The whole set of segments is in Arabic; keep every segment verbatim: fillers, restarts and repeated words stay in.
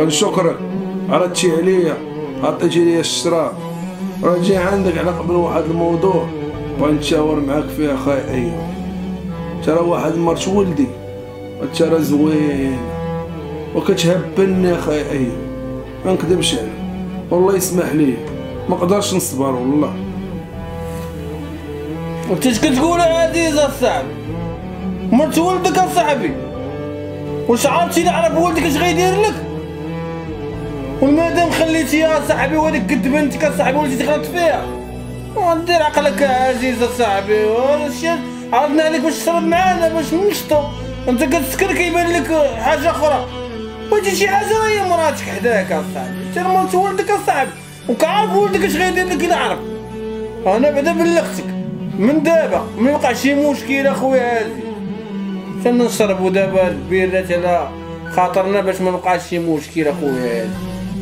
كنشكرك عرضتي عليا، عطيتي لي الشراب، راه جاي عندك على قبل واحد الموضوع بغيت نتشاور معاك فيه اخاي ايوب. ترى واحد مرت ولدي ترى زوين وكتهبلني اخاي ايوب، ما نكذبش عليك والله يسمح لي ما قدرش نصبر والله. انت اش كتقول عزيز اصاحبي؟ مرت ولدك اصاحبي، واش عرفتي نعرف ولدك اش غيدير لك؟ والمادام خليتي يا صاحبي وهاديك قد بنتك اصاحبي وليتي تغلط فيها، ودير عقلك يا عزيز اصاحبي. هادشي عرضنا عليك باش تشرب معانا باش ننشطو، انت كتسكر كيبان لك حاجه اخرى، وهادي شي حاجه هي مراتك حداك اصاحبي، انت مرت ولدك اصاحبي وكعارف ولدك اش غيدير لك الا عرف. انا بعدا بلغتك من دابا ما يوقع شي مشكل اخويا عزيز، تنشربو دابا البيرات على خاطرنا باش ما نوقعش شي مشكل اخويا عزيز.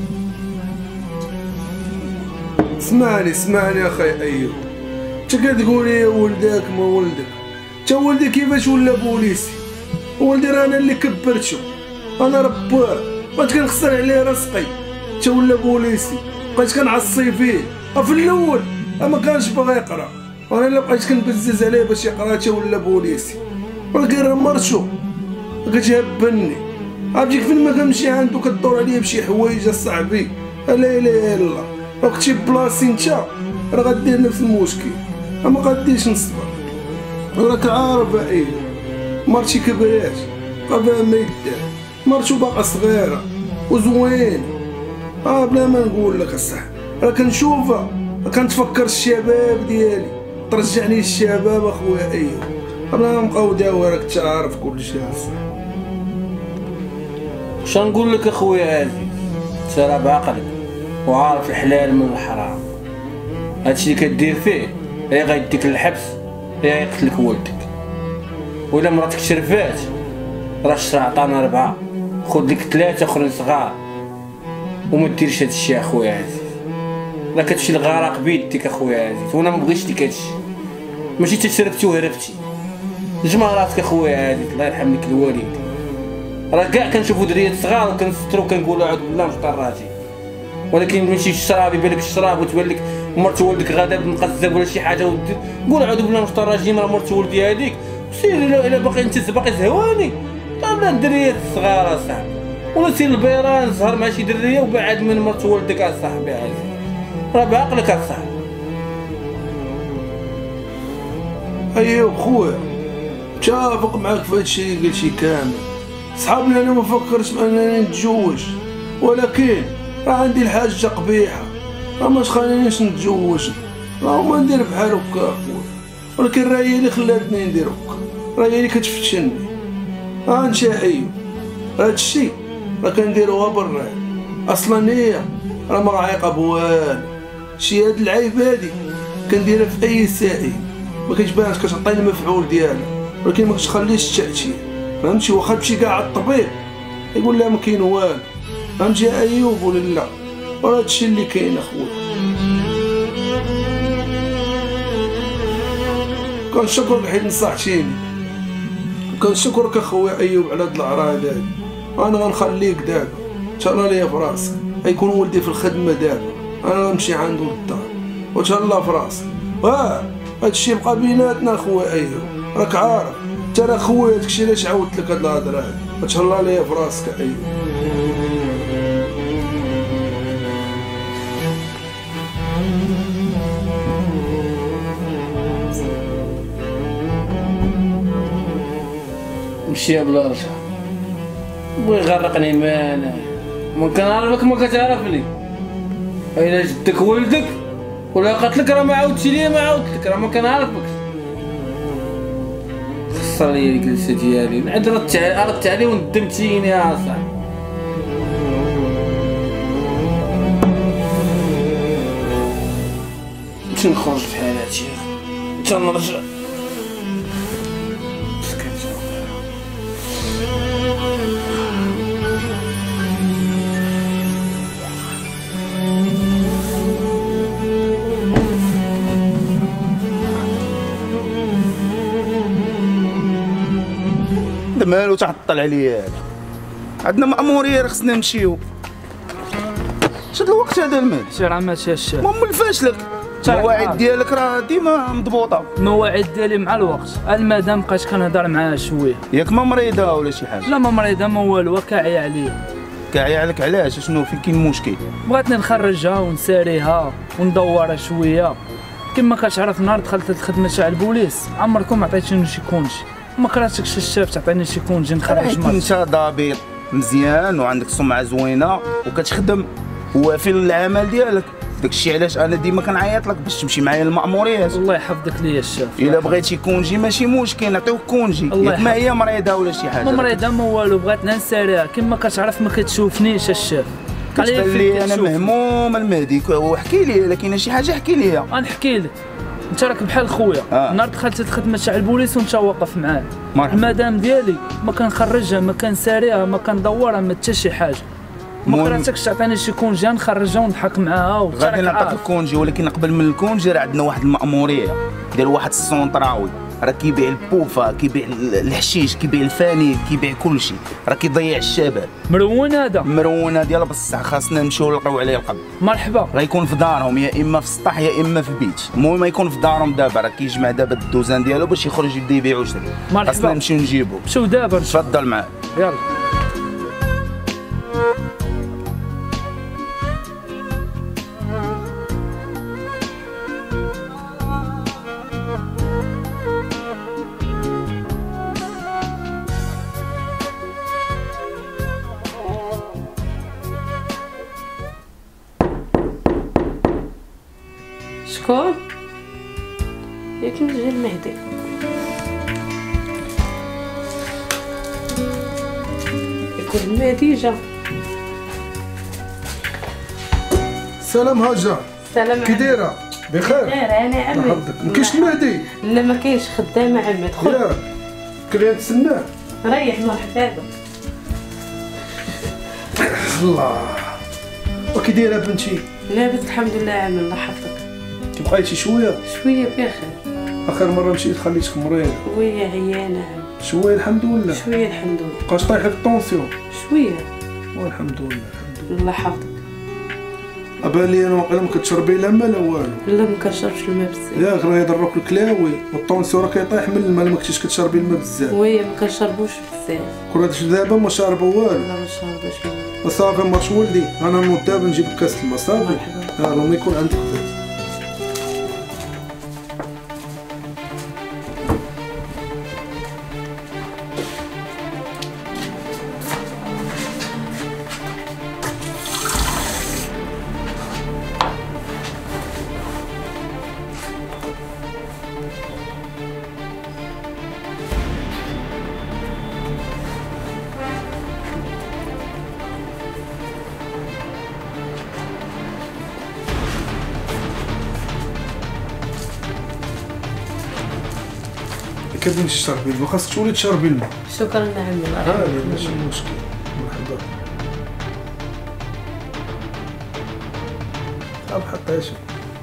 اسمعني اسمعني اخي ايوب، انت كتقول لي ولدك ما ولدك، تا ولدي كيفاش ولا بوليسي؟ ولدي راه انا اللي كبرتو، انا رباه بقيت كنخسر عليه رزقي، تا ولا بوليسي بقيت كنعصي فيه. في الاول ما كانش باغي يقرا، وانا اللي بقيت كنبزز عليه باش يقرا تا ولا بوليسي، ولكن راه مرتو كتهبلني. عرفتي فين ما كنمشي عندو كدور عليا بشي حوايج اصاحبي لا اله الا الله، لو كنتي بلاصتي نتا راه غدير نفس المشكل، ما غاديش نصبر. راك عارف ايوب مرتي كبرات بقى فيها ما يدار، مرتو باقا صغيره وزوينه، اه بلا ما نقول لك اصاحبي راه كنشوفها كنتفكر الشباب ديالي، ترجعني للشباب اخويا ايوب، انا مقوداوه راك تعرف كلشي اصاحبي. واش نقول لك اخويا عزيز، انت راه بعقلك وعارف الحلال من الحرام، هادشي اللي كدير فيه يا غيديك للحبس يا يقتلك ولدك. وإلا مراتك شرفات راه الشرع عطانا ربعة، خذ لك ثلاثة اخرين صغار وما ديرش هادشي اخويا عزيز، راه كتمشي للغرق بيدك اخويا عزيز، وانا ما بغيتش لك هادشي، ماشي تشربتي وهربتي. جمع راسك اخويا عزيز الله يرحم لك الوالد، راه كاع كنشوفو دريات صغار وكنسترو وكنقولو اعوذ بالله من شطراتي، ولكن ماشي الشراب يبان لك الشراب وتبان لك مرت ولدك غادا مقزب ولا شي حاجه ودير قول اعوذ بالله من الشيطان الرجيم راه مرت ولدي هذيك، سير الا باقي انت باقي زهواني طاب لها الدريات الصغار اصاحبي، ولا سير البيران سهر مع شي دريه وبعد من مرت ولدك اصاحبي عزيز، راه بعقلك اصاحبي. ايوب خويا متفق معاك في هادشي اللي قلتي كامل، صحابني انا ما فكرتش بانني نتزوج، ولكن راه عندي الحاجه قبيحه راه ما تخلينيش نتزوج، راه ما ندير بحال هكا اخويا، ولكن راه هي اللي خلاتني ندير هكا، راه هي اللي كتفتشني. ها انت ايوب هادشي راه كنديروها بالراي، اصلا هي راه ما عايقه بوالو، شي هاد العيب هادي كنديرها في اي سائل ما كتبانش، كتعطي المفعول ديالها ولكن ما كتخليش التاثير، فهمتي؟ واخا تمشي كاع على الطبيب يقول لها ما كاين والو، فهمتي يا ايوب ولا لا؟ وراه هادشي اللي كاين اخويا. كنشكرك حيت نصحتيني، كنشكرك اخويا ايوب على هاد الاعراض هادي، انا غنخليك دابا تهلا ليا في راسك، غيكون ولدي في الخدمه دابا، انا غنمشي عندو للدار وتهلا في راسك. اه هادشي بقى بيناتنا اخويا ايوب، راك عارف انت راه خويا، داكشي علاش عاودت لك هاد الهضره هادي، تهلا ليا في راسك ايوب. مشي بلا رجع بغي يغرقني ما انا ما كنعرفك ما كتعرفني، الا جدك ولدك ولا قتلك راه ما عاودتي ليا ما عاودتلك، راه ما كنعرفكش. خسر ليا الجلسه ديالي نعد ردت ردت عليه وندمتيني يا صاحبي. نمشي نخرج في حالاتي حتى نرجع. مالو تعطل عليا هذا، عندنا مأمورية راه خصنا نمشيو. شاد الوقت هذا المال سير راه ماشي الشاف. المهم الفاشلك المواعيد ديالك راه ديما مضبوطه. المواعيد ديالي مع الوقت، المدام بقيت كنهضر معاها شويه. ياك ما مريضه ولا شي حاجه؟ لا ما مريضه ما والو، كاعيه عليا. كاعيه عليك علاش؟ شنو فين كاين المشكل؟ بغاتني نخرجها ونساريها وندورها شويه. كما كتعرف نهار دخلت الخدمه تاع البوليس عمركم ما عطيتيني شي كونجي، ما كرهتكش الشاف تعطيني شي كونجي نخرج مرة. انت ضابط مزيان وعندك سمعه زوينه وكتخدم وفي العمل ديالك، داكشي علاش انا ديما كنعيط لك باش تمشي معايا للمأموريات. الله يحفظك ليا الشاف. الا بغيتي كونجي ماشي مشكل نعطيوك كونجي، ياك ما هي مريضه ولا شي حاجه؟ ما مريضه ما والو، بغاتنا نساريها. كما كتعرف ما كتشوفنيش الشاف. كتبان لي انا مهموم المهدي، وحكي لي الا كاينه شي حاجه احكي لي. غنحكي لك، انت راك بحال خويا. آه. نهار دخلت الخدمه تاع البوليس وانت واقف معاه. المدام ديالي ما كنخرجها ما كنساريها ما كندورها ما حتى شي حاجه. ما كرهتكش تعطيني شي كونجي نخرجها ونضحك معاها وانت راك غادي نعطيك الكونجي، ولكن قبل من الكونجي راه عندنا واحد المأموريه ديال واحد السونطراوي راه كيبيع البوفا، كيبيع الحشيش، كيبيع الفانيل، كيبيع كلشي، راه كيضيع الشباب. مرون هذا مرون ديال بصح، خاصنا نمشيو نلقاو عليه القبض. مرحبا. غيكون في دارهم يا اما في السطح يا اما في بيت، المهم يكون في دارهم دابا، راه كيجمع دابا الدوزان ديالو باش يخرج يبدا يبيع ويشري. خاصنا نمشيو نجيبو. مشيو دابا. تفضل معايا. يلا. شكون؟ ياك نجي المهدي. يكون المهدي جا. سلام هاجر. سلام. كي دايره؟ بخير؟ بخير انا عمي. يحفظك. ما كاينش المهدي؟ لا ما كاينش، خدامه عمي. دخل. ياك كريا نتسناه. ريح مرحبا بك. الله. وكي دايره بنتي؟ لاباس الحمد لله عمي الله يحفظك. بقيتي شويه؟ شويه بخير. اخر مره مشيت خليتك مريضه. شويه عيانه عمي. شويه الحمد لله. شويه الحمد لله. بقاش طايحه الطونسيون؟ شويه. والحمد لله الحمد لله. الله يحفظك. ابان لي انا واقيلا ما كتشربي لا ما لا والو. لا ما كنشربش الماء بزاف. ياك راه يضرك الكلاوي والطونسيون راه كيطيح من الماء، ما كنتيش كتشربي الماء بزاف. وي ما كنشربوش بزاف. كرهتش دابا ما شاربه والو. لا ما شربوش الماء. صافي مرش ولدي انا نوض دابا نجيب لك كاس الماء صافي. مرحبا. ها ما يكون عندك بيت. كيفاش تشربي الماء؟ خاصك تولي تشربي الماء. شكرا عمي الله يحفظك. ها ماشي مشكل. مرحبا. صافي حطيها شي.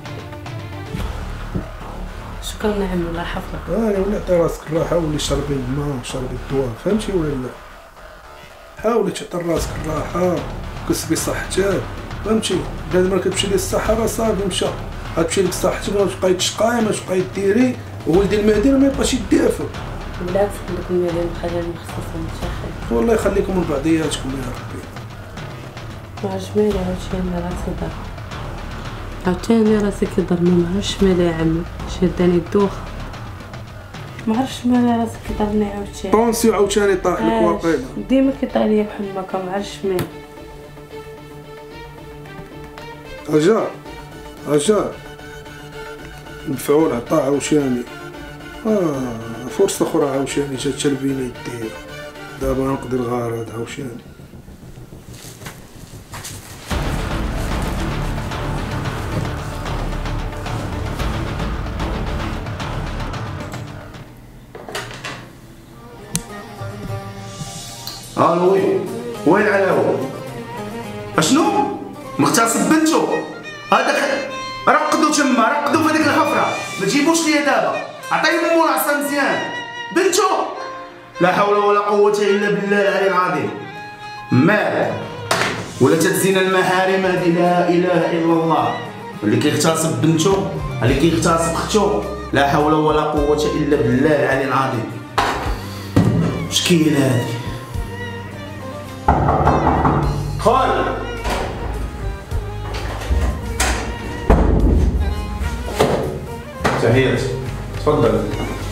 شكرا عمي الله يحفظك. ها ولا عطي راسك الراحه ولي شربي الماء وشربي الدواء، فهمتي ولا لا؟ حاولي تعطي راسك الراحه وكسبي صحتك، فهمتي؟ بنادم ملي كتمشي ليه الصحه راه صافي مشى، غتمشي لك صحتك ما تبقاي تشقاي ما تبقاي ديري، وولدي المهدي ما يبقاش يدافع. بالعكس عندك المدام خلاني مخصصة متشاخر. والله يخليكم من بعضياتكم يا ربي. مع جمالي عاوتاني راسي ضر. عاوتاني راسي كيضر ما معرفش مالي يا عمي، شاداني الدوخة. معرفش مالي راسي كيضرني عاوتاني. طونسيو عاوتاني طاح لك واقيلا. ديما كيطيح ليا بحال هكا معرفش مالي. هاجر هاجر المفعول عطا عاوتاني. اه فرصة أخرى عاوتاني جات تلبيني يدير، دابا نقضي الغرض عاوتاني. الو وين وين علاوي؟ اشنو؟ مغتصب بنتو؟ هذاك رقدوا تما، رقدوا في هذيك الحفره، ما تجيبوش ليا دابا، عطيه مو العصا مزيان. بنتو؟ لا حول ولا قوه الا بالله العلي العظيم. مال ولا تتزين المحارم هذه لا اله الا الله. اللي كيغتصب بنتو اللي كيغتصب اختو لا حول ولا قوه الا بالله العلي العظيم. مشكله هذه. خال تحياتي تفضل.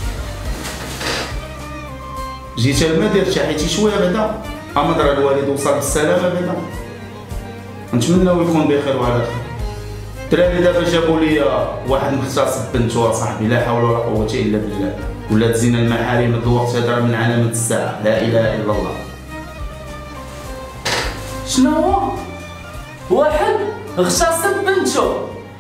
جيت المدير ارتحيتي شويه بعدا؟ اما درا الوالد وصل بالسلامه بعدا، نتمناو يكون بخير وعلى خير. الدراري دابا جابوا لي واحد مغتصب بنتو اصاحبي لا حول ولا قوه الا بالله، ولات زين المحارم هذا الوقت هذا من علامه الساعه لا اله الا الله. شنو هو؟ واحد اغتصب بنتو؟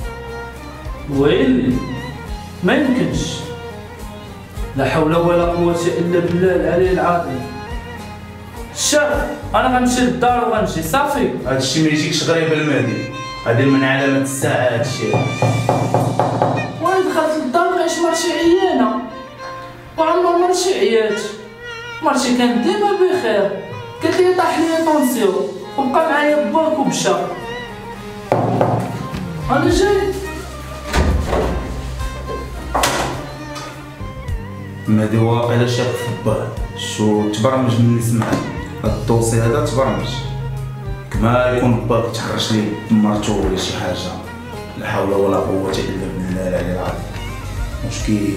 ويلي ما يمكنش، لا حول ولا قوة إلا بالله العلي العظيم. شاف أنا غنمشي للدار وغنمشي صافي. هادشي ما يجيكش غريب المهدي، هادي من علامة الساعة هادشي. وانا دخلت للدار لقيت مرتي عيانة، وعمر مرتي عيات، مرتي كانت ديما بخير، قالت لي طاح ليا طونسيون وبقى معايا باك ومشى. أنا جاي المهدي واقيلا شاف في باه، شو تبرمج من نسمع هاد الدوسي هذا تبرمج، كما يكون باك تحرش ليه بمرتو ولا شي حاجة، لا حول ولا قوة إلا بالله العلي العظيم. مشكل.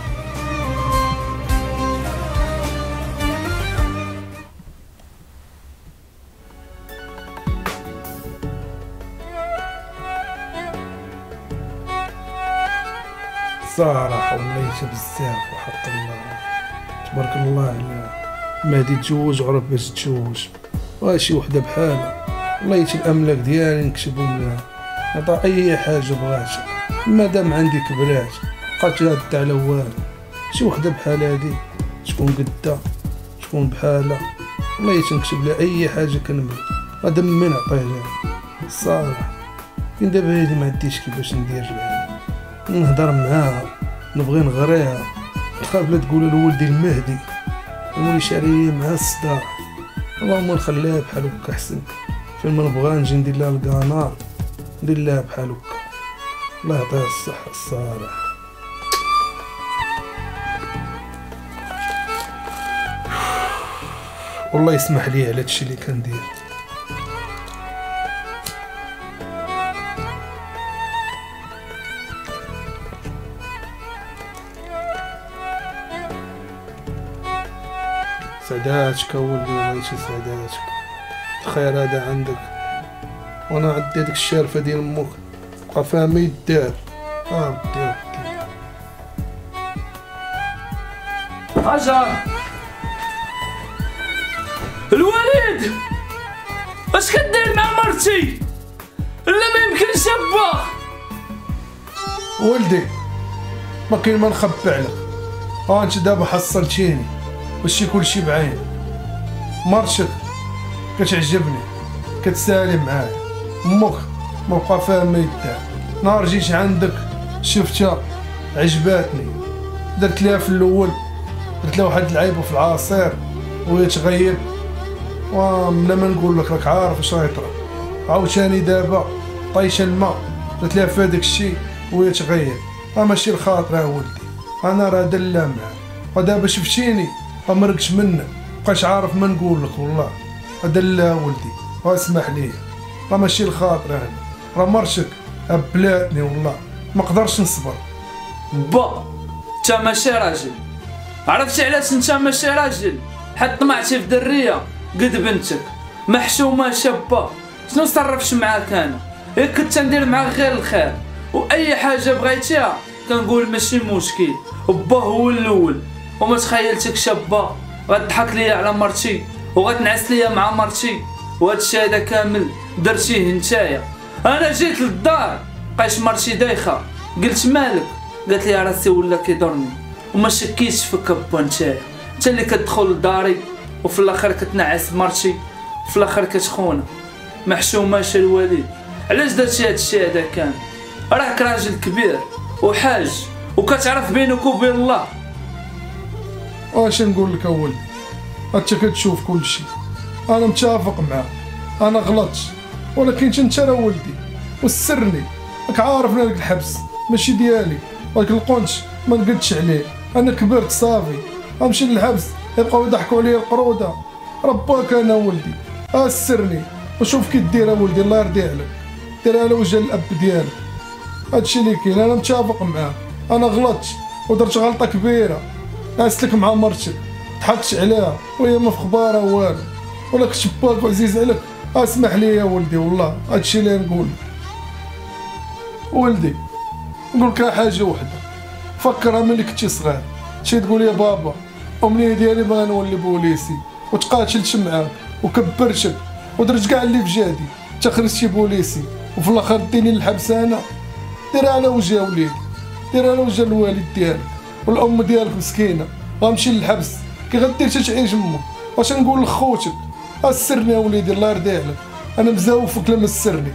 صراحة وليت بزاف وحق الله تبارك الله على مهدي تزوج وعرف باش تزوج، وها شي وحدة بحالها وليت الأملاك ديالي نكتبهم لها، نعطى أي حاجة بغاتها مادام عندي كبرات مبقاتش رادة على والو. شي وحدة بحال هادي تكون قدا تكون بحالها وليت نكتب لها أي حاجة كنبغي مادام ما نعطيها الصراحة. كي دابا هادي معنديش كيفاش ندير لها، نهضر معاها نبغي نغريها، نخاف لا تقول لولدي المهدي نولي شاريه مع الصداع. اللهم نخليها بحال هكا احسن، فين ما نبغى نجي ندير لها القنار ندير لها بحال هكا. الله يعطيها الصحة الصراحة. والله يسمح لي على هادشي اللي كندير. سعداتك اولدي والله شي سعداتك، الخير هذا عندك وانا عندي هاديك الشارفه ديال امك بقى فيها ما يدار. اه ودي ودي هاجر الوليد اش كدير مع مرتي؟ لا ما يمكنش با ولدي ما كاين ما نخبي عليك. ها انت دابا حصلتيني ماشي كلشي بعين. مرتك كتعجبني كتسالي معايا، امك ما بقى فيها ما يدار. نهار جيت عندك شفتها عجباتني، درت ليها في الاول درت لها واحد العيبه في العصير وهي تغيب، ومنا ما نقول لك راك عارف اش راه يطرا. عاوتاني دابا طيشه الماء درت لها في هذاك الشيء وهي تغيب. راه ماشي الخاطر يا ولدي، انا راه دلا معاك، ودابا شفتيني ما مرقتش منك مبقاش عارف ما نقول لك. والله ادلا ولدي واسمح لي، راه ماشي الخاطر انا، راه مرتك ابلاتني والله ما قدرش نصبر. با انت ماشي راجل، عرفتي علاش انت ماشي راجل؟ حد طمعتي في دريه قد بنتك محشومه شابه. شنو صرفش معاك انا؟ ياك كنت ندير معاك غير الخير، واي حاجه بغيتيها كنقول ماشي مشكل. با هو الاول، وما تخيلتك شابه غتضحك ليا على مرتي وغتنعس ليا مع مرتي، وهذا الشيء هذا كامل درتيه نتايا. انا جيت للدار بقيت مرتي دايخه، قلت مالك؟ قالت لي راسي ولا كيضرني، وما شكيتش فيك با نتايا، انت اللي كتدخل لداري وفي الاخر كتنعس مرتي وفي الاخر كتخونه. محشوماش الوليد، علاش درتي هذا الشيء هذا كامل؟ راك راجل كبير وحاج وكتعرف بينك وبين الله. واش نقول لك اولدي، انت كتشوف كل شيء، انا متفق معاك، انا غلطت ولكن انت راه ولدي وسرني، راك عارف هذاك الحبس ماشي ديالي، ولكن القنش ما نقدش عليه، انا كبرت صافي، غنمشي للحبس يبقاو يضحكوا عليا القروده، رباك انا ولدي، اسرني وشوف كي دير ولدي الله يرضي عليك، دير على وجه الاب ديالك، هادشي اللي كاين، انا متفق معاه، انا غلطت ودرت غلطه كبيره، عسلك مع مرتك ضحكت عليها وهي ما في خبارها والو، ولكن شباك وعزيز عليك، اسمح لي يا ولدي والله هادشي اللي نقول. ولدي نقول لك حاجه وحده، فكرها ملي كنتي صغير، شي تقول يا بابا امنيه ديالي باغي نولي بوليسي، وتقاتلت معاك وكبرتك ودرت كاع اللي في جهدي حتى خرجتي بوليسي، وفي الاخر ديني للحبس انا. دير على وجه وليدي، دير على وجه الوالد ديالك، والام ديالك مسكينه غنمشي للحبس، كي غدير حتى تعيش امك، واش نقول لخوتك اسرني يا وليدي الله يرضي عليك، انا مزوفك لما سرني.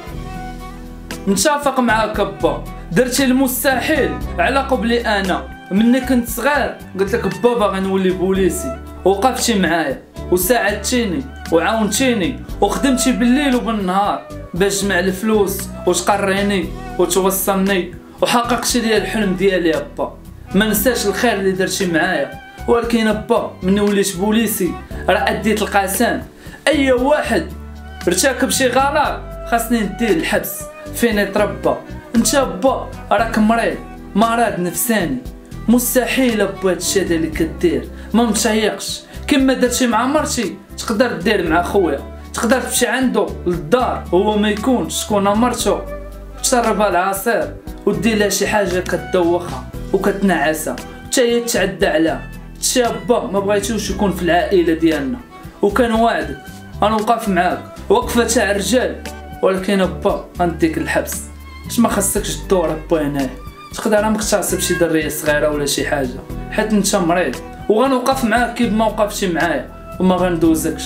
متفق معاك با، درتي المستحيل على قبلي انا، مني كنت صغير قلت لك با باغي نولي بوليسي، وقفتي معايا وساعدتيني وعاونتيني وخدمتي بالليل وبالنهار باش تجمع الفلوس وتقريني وتوصلني وحققتي لي الحلم ديالي يا با. ما نساش الخير اللي درتي معايا، ولكن با مني وليت بوليسي راه اديت القسم، اي واحد ارتكب شي غلط خاصني نديه الحبس فين يتربى. انت با راك مريض مرض نفساني، مستحيل با هادشي هذا اللي كدير، ما متيقش كما درتي مع مرتي تقدر دير مع خويا، تقدر تمشي عنده للدار هو ما يكونش تكون مرتو تشربها العصير ودير لها شي حاجه كتدوخها وكتنعسها حتى هي تعدى عليها. هادشي با ما بغيتوش يكون في العائله ديالنا، وكنوعدك غنوقف معاك وقفه تاع الرجال، ولكن با غنديك الحبس. اش ما خاصكش تدور با هنايا، تقدر مغتصب شي دريه صغيره ولا شي حاجه، حيت انت مريض، وغنوقف معاك كيف ما وقفتي معايا وما غندوزكش.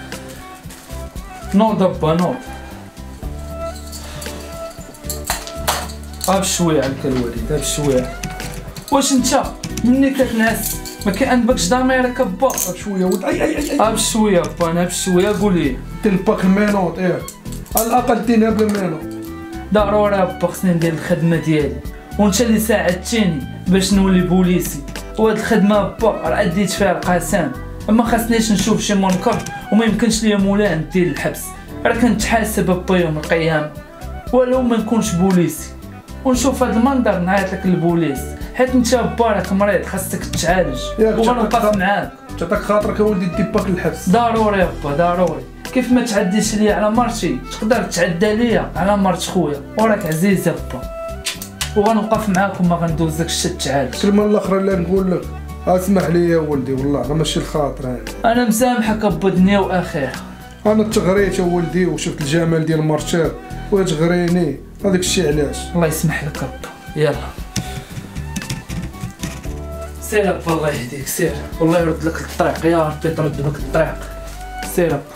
نوض با نوض، ها بشويه عليك الوالد، ها بشويه. واش انت مني كتنعس ما كيعنبكش ضميرك با؟ ها بشويه ولد، اي اي اي ها بشويه با، انا بشويه قول لي دير باك المينوط، ياك على الاقل ديرها بلا مينوط. ضروري با خصني ندير الخدمه ديالي، وانت اللي ساعدتيني باش نولي بوليسي، وهاد الخدمه با راه اديت فيها القسم، ما خاصنيش نشوف شي منكر وما يمكنش ليا مولاي ندير الحبس، راه كنتحاسب با يوم القيامه، ولو ما نكونش بوليسي ونشوف هاد المنظر نعيط لك للبوليس، حيت انت با راك مريض خاصك تتعالج وغنوقف معاك. تعطيك خاطرك اولدي دي باك للحبس. ضروري با ضروري، كيف ما تعديش ليا على مرتي تقدر تعدى ليا على مرت خويا، وراك عزيزه با، وغنوقف معاك وما غندوزكش حتى تعالج. الكلمه الاخرى اللي نقول لك اسمح لي يا ولدي والله راه ماشي الخاطر هذا، انا مسامحك با دنيا واخره. انا تغريت يا ولدي وشفت الجمال ديال مرتك وتغريني، هذاك الشيء علاش. الله يسمح لك با، يلا سير با الله يهديك، سير والله يرد لك الطريق، يا ربي ترد لك الطريق، سير با.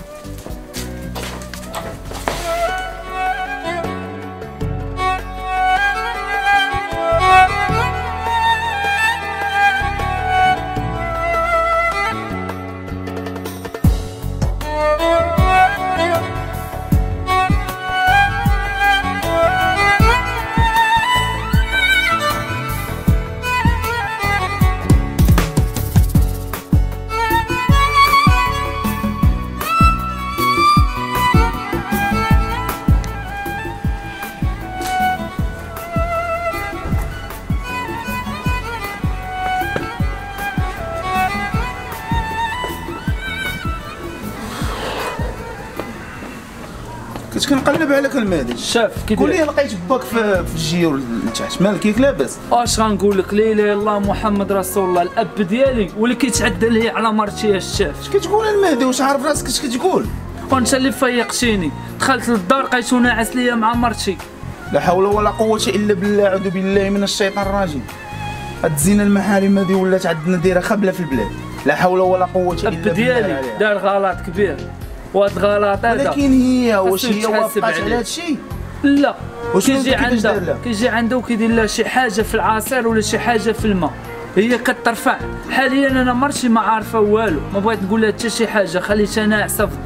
كنت كنقلب عليك المهدي، شاف كي قول لي لقيت باك في في الجيور لتحت، مالك كيف لاباس؟ اش غنقول لك، لا اله الا الله محمد رسول الله، الاب ديالي واللي كيتعدى لي على مرتي يا الشاف. اش كتقول المهدي؟ واش عارف راسك اش كتقول؟ وانت اللي فيقتيني، دخلت للدار لقيتو ناعس ليا مع مرتي. لا حول ولا قوه الا بالله، اعوذ بالله من الشيطان الرجيم. هاد الزينه المحارم هذه ولات عندنا دايره خبله في البلاد، لا حول ولا قوه الا بالله. الاب ديالي دار غلط كبير، وهاد الغلط هذا ولكن هي واش هي وافقات على هذا الشيء؟ لا، وشنو كيجي عندها كيجي عندها وكيدير لها شي حاجه في العصير ولا شي حاجه في الماء، هي كترفع. حاليا انا مرتي ما عارفه والو، ما بغيت نقول لها حتى شي حاجه، خليتها ناعسه في الدار.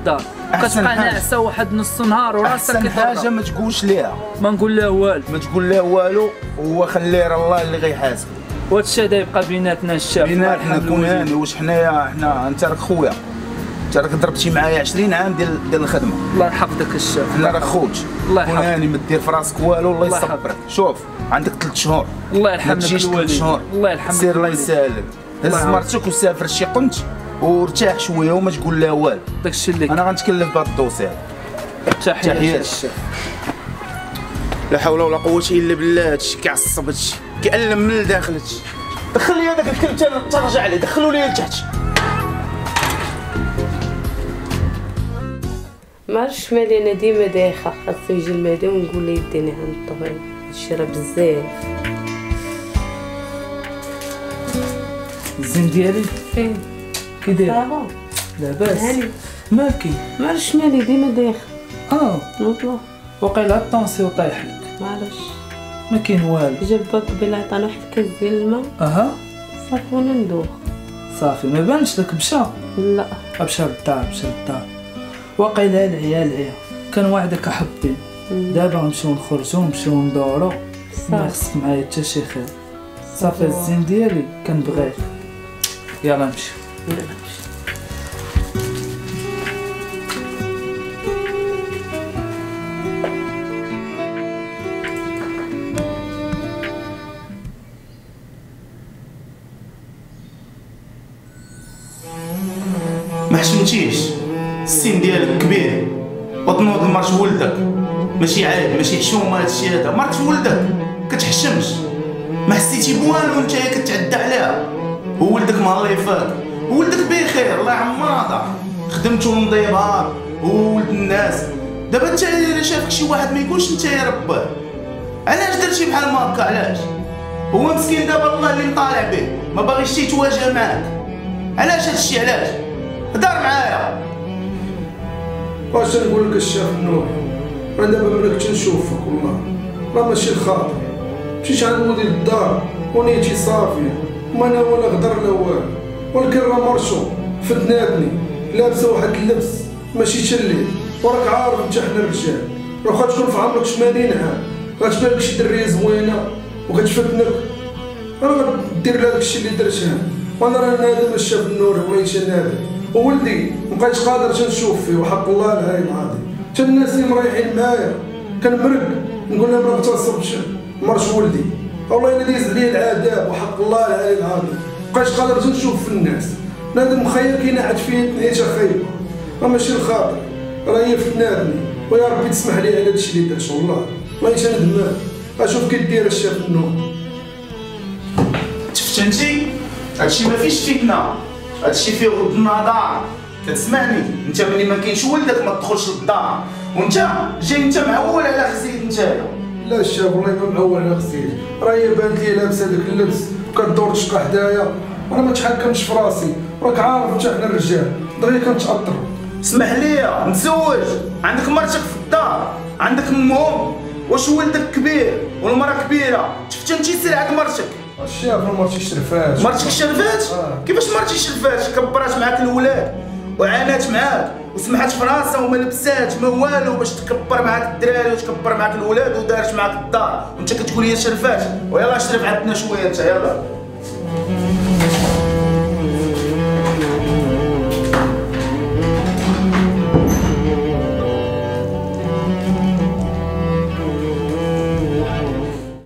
أحسن كتبقى حاجة. ناعسه واحد نص نهار وراسك احسن حاجه كيضرب. ما تقولش ليها، ما نقول له والو. ما تقول لها والو، هو خليه راه الله اللي غيحاسب. وهادشي هذا يبقى بيناتنا الشاف. بيناتنا كون هاني، واش حنايا حنا انت راك خويا، انت راك ضربتي معايا عشرين عام ديال ديال الخدمه، الله يحفظ داك الشاف. حنا راه خوت. الله كون يحفظك. هاني ما دير في راسك والو، الله الله يحفظك. يصبرك. شوف عندك ثلاث شهور، الله ما يرحم تجيش لك ثلاث الوالد. شهور، الله يرحم لك سير الله الوالد. يسالك، هز الله مرتك وسافر شي قنت وارتاح شويه وما تقول لها والو. داكشي اللي انا غنتكلم بهذا الدوسي. تحيه تحية. الشاف. لا حول ولا قوه الا بالله، هادشي كيعصب، هادشي كيألم من الداخل. هادشي دخل لي هذاك الكلب ترجع عليه، دخلوا لي لتحت. ما عرفتش مالي انا ديما دايخه، خاصو يجي المادا ونقول ليه يديني عند الطبيب، هادشي راه بزاف. الزين ديالي فين كي داير؟ صافا لاباس. هاني مالكي؟ ما عرفتش مالي ديما دايخه. اه والله وقيلا الطونسيو طايح لك. ما عرفتش. ما كاين والو. جاب باك بلا عطانا واحد الكاس ديال الماء اها صافي وانا ندوخ. صافي ما بانش لك مشى. لا مشى للدار مشى للدار. وقيلا العيال العيا كان واحدك حبي. دابا نمشيو نخرجو نمشيو ندورو. ما صافي خصك معايا حتى شي خير. صافي الزين ديالي كنبغيك. يلا نمشي. ما حشمتيش، السن ديالك كبير وتنوض مرت ولدك، ماشي عيب ماشي حشومه هادشي هذا، مرت ولدك كتحشمش، ما حسيتي بوالو نتايا كتعدى عليها، وولدك مهلا يفاك، وولدك بخير الله يعمر، خدمتو نضيبها وولد الناس. دابا انت الا شافك شي واحد ما يقولش انت يا رباه، علاش درتي بحال ما هكا؟ علاش؟ هو مسكين دابا الله اللي مطالع به، ما باغيش يتواجه معاك، علاش هادشي؟ علاش؟ هضر معايا. واش نقول لك الشيخ النور، انا دابا ملي كنت نشوفك والله راه ماشي الخاطر، مشيت عند مدير الدار ونيتي صافيه، ما انا ولا غدر لا والو، ولكن راه مرشو فتناتني لابسه واحد اللبس ماشي تشلي، وراك عارف انت حنا الرجال واخا تكون في عمرك ثمانين عام غتبان لك شي دريه زوينه وكتفتنك، راه غدير لها داكشي اللي درتها. وانا راه نادم الشيخ النور وليت نادم، وولدي مبقيتش قادر تنشوف فيه وحق الله العلي العظيم، حتى الناس اللي مريحين معايا كنمرق نقول لهم راه اغتصبت مرت ولدي، والله الا ديز عليا العذاب وحق الله العلي العظيم، مبقيتش قادر تنشوف في الناس، نادم مخير كينعت فيه عيشه خايبه، راه ماشي الخاطر، راه هي فتناتني، ويا ربي تسمح لي على هادشي اللي درت، والله والله حتى ندمان، اشوف كي دير الشيخ النور. تفتنتي؟ هادشي ما فيش فتنه، هادشي فيه غض النظر، كتسمعني؟ انت ملي ما كاينش ولدك ما تدخلش للدار، وانت جاي انت معول على خزيت نتايا. لا الشاب والله ما معول على خزيت، راه هي بانت لي لابسه داك اللبس وكدور تشقى حدايا، انا ما تحكمش في راسي، راك عارف انت حنا الرجال دغيا كنتاثر. اسمح لي متزوج، عندك مرتك في الدار، عندك امهم، واش ولدك كبير والمراه كبيره، تفتنتي سير عند مرتك. الشاب ما مرتي شرفات، مرتك شرفات؟ آه. كيفاش مرتي شرفات؟ كبرات معاك الولاد وعانات معاك وسمحت في راسها وما لبسات ما والو باش تكبر معاك الدراري وتكبر معاك الولاد ودارت معاك الدار، وانت كتقول لي شرفات؟ ويلا شرف عندنا شويه انت يلا.